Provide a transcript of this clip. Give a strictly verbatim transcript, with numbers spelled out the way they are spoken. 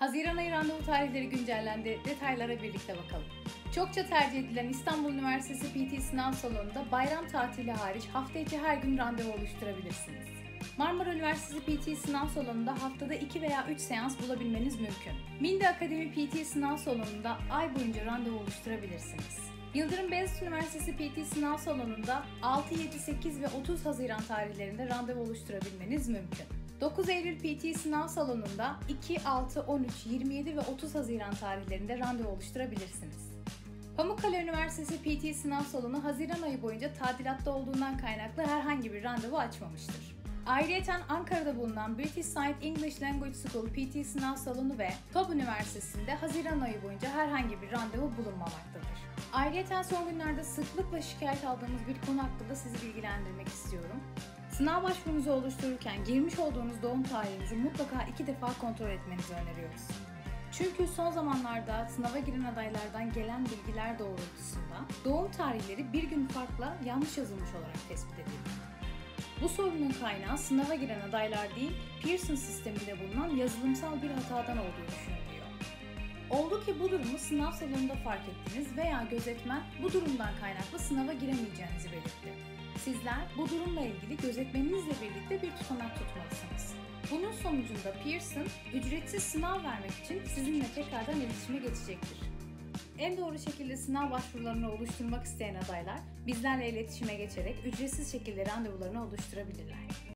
Haziran ayı randevu tarihleri güncellendi. Detaylara birlikte bakalım. Çokça tercih edilen İstanbul Üniversitesi P T sınav salonunda bayram tatili hariç hafta içi her gün randevu oluşturabilirsiniz. Marmara Üniversitesi P T sınav salonunda haftada iki veya üç seans bulabilmeniz mümkün. Minde Akademi P T sınav salonunda ay boyunca randevu oluşturabilirsiniz. Yıldırım Beyazıt Üniversitesi P T sınav salonunda altı, yedi, sekiz ve otuz Haziran tarihlerinde randevu oluşturabilmeniz mümkün. dokuz Eylül P T sınav salonunda iki, altı, on üç, yirmi yedi ve otuz Haziran tarihlerinde randevu oluşturabilirsiniz. Pamukkale Üniversitesi P T sınav salonu Haziran ayı boyunca tadilatta olduğundan kaynaklı herhangi bir randevu açmamıştır. Ayrıyeten Ankara'da bulunan British Sign English Language School P T sınav salonu ve T O B Üniversitesi'nde Haziran ayı boyunca herhangi bir randevu bulunmamaktadır. Ayrıyeten son günlerde sıklıkla şikayet aldığımız bir konu hakkında sizi bilgilendirmek istiyorum. Sınav başvurunuzu oluştururken girmiş olduğunuz doğum tarihinizi mutlaka iki defa kontrol etmenizi öneriyoruz. Çünkü son zamanlarda sınava giren adaylardan gelen bilgiler doğrultusunda doğum tarihleri bir gün farkla yanlış yazılmış olarak tespit edildi. Bu sorunun kaynağı sınava giren adaylar değil, Pearson sisteminde bulunan yazılımsal bir hatadan olduğu düşünülüyor. Oldu ki bu durumu sınav salonunda fark ettiniz veya gözetmen bu durumdan kaynaklı sınava giremeyeceğinizi belirtti. Sizler bu durumla ilgili gözetmeninizle birlikte bir tutanak tutmalısınız. Bunun sonucunda Pearson, ücretsiz sınav vermek için sizinle tekrardan iletişime geçecektir. En doğru şekilde sınav başvurularını oluşturmak isteyen adaylar bizlerle iletişime geçerek ücretsiz şekilde randevularını oluşturabilirler.